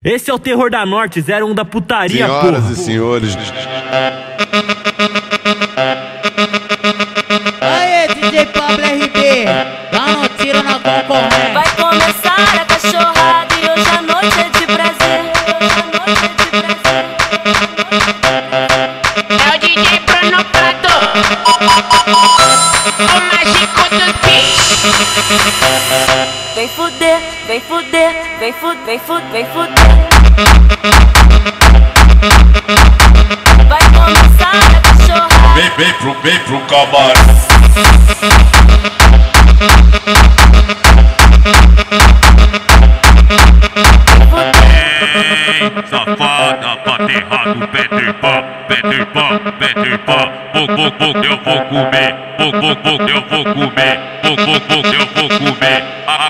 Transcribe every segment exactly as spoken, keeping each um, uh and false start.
Esse é o terror da Norte, zero um da putaria, porra. Senhoras e senhores. Aê, D J Pablo R B, dá um tiro na concorrência. Vai começar a cachorrada e hoje a noite é de prazer. Hoje a noite é de prazer. É o D J Bruno Prato, o mágico do beat. Vem fuder, vem fuder, vem fuder, vem fuder, vem fuder. Vai começar a cachorrada. Vem, vem pro, vem pro cabaré. Safada, baterrado, Peter Pan, Peter Pan, Peter Pan. Vou, vou, vou, eu vou comer. Vou, vou, vou, eu vou comer. Vou, vou, vou, eu vou comer.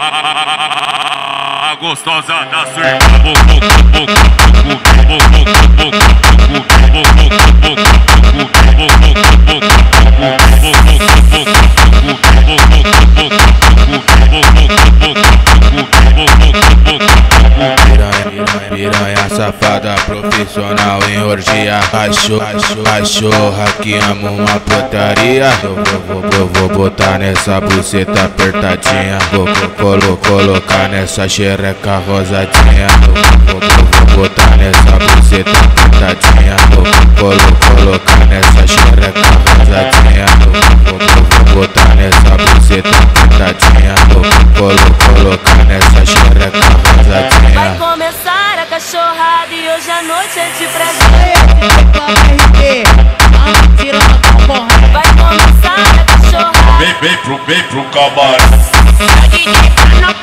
A gostosa da sua irmã. Vou, vou, vou, vou comer. Vou, vou, vou, vou comer. Vou, vou, vou, vou comer. Vou, vou, vou, vou comer. Vou, vou, vou, vou comer. Vou, vou, vou, vou comer. Vou, vou, vou, vou comer. Piranha safada profissional em orgia. Cachorro, cachorra que ama uma putaria. Eu vou, vou, eu vou botar nessa buceta apertadinha. Vou, vou colo, colocar nessa xereca rosadinha. Eu vou, vou, vou botar nessa buceta apertadinha. Vou, vou colocar nessa xereca rosadinha. Eu vou, vou, vou botar nessa buceta apertadinha. Vou, vou colocar nessa xereca rosadinha. Vai começar a cachorrada e hoje a noite é de prazer. Aê, D J Pablo R B, dá um tiro na concorrência. Vai começar a cachorrada. Vem, vem pro, vem pro cabaré. É o D J Bruno